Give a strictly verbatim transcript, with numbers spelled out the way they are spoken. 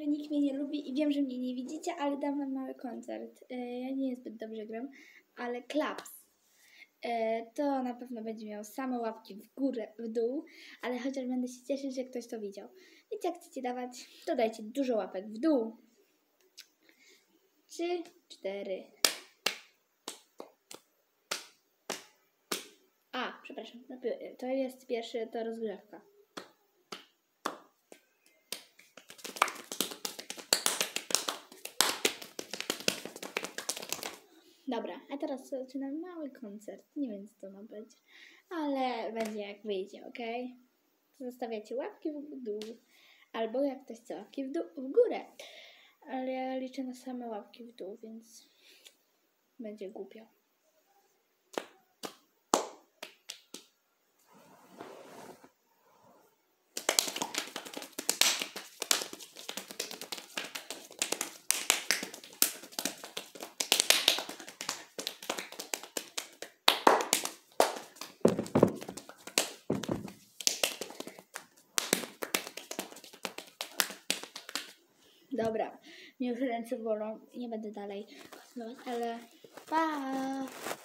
że nikt mnie nie lubi i wiem, że mnie nie widzicie, ale dam wam mały koncert. Ja nie zbyt dobrze gram, ale klaps. To na pewno będzie miał same łapki w górę, w dół, ale chociaż będę się cieszyć, że ktoś to widział. Więc jak chcecie dawać, to dajcie dużo łapek w dół. Trzy, cztery. A, przepraszam, to jest pierwszy, to rozgrzewka. Dobra, a teraz zaczynam mały koncert. Nie wiem, co to ma być, ale będzie jak wyjdzie, ok? Zostawiacie łapki w dół, albo jak ktoś chce łapki w dół, w górę. Ale ja liczę na same łapki w dół, więc będzie głupio. Dobra, mnie już ręce bolą, nie będę dalej kontynuować, ale pa!